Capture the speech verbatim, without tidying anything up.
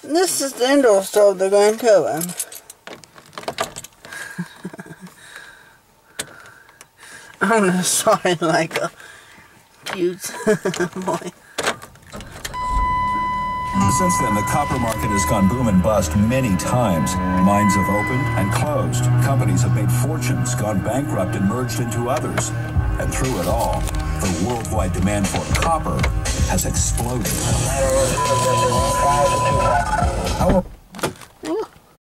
This is the indoor stove they're going to cover. I'm gonna sorry like a cute boy. Since then, the copper market has gone boom and bust many times. Mines have opened and closed. Companies have made fortunes, gone bankrupt, and merged into others. And through it all, the worldwide demand for copper has exploded. How